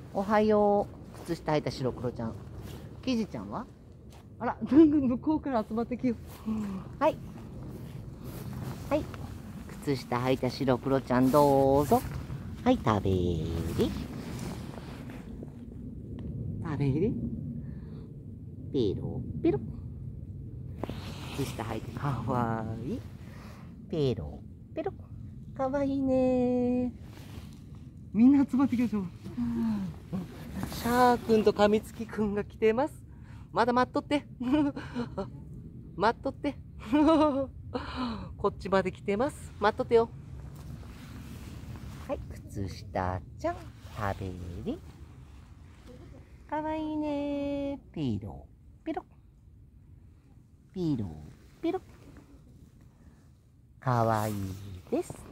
おはよう。靴下履いた白黒ちゃん。キジちゃんはあら、なんか向こうから集まってきよう。はい。はい。靴下履いた白黒ちゃんどうぞ。はい、食べり。食べり。ペロペロ。靴下履いてかわいい。ペロペロ。かわいいね。みんな集まってきましょう。シャーくんとカミツキくんが来てます。まだ待っとって。待っとって。こっちまで来てます。待っとってよ。はい、靴下ちゃん、食べり。かわいいね。ピロピロ。ピロピロ。かわいいです。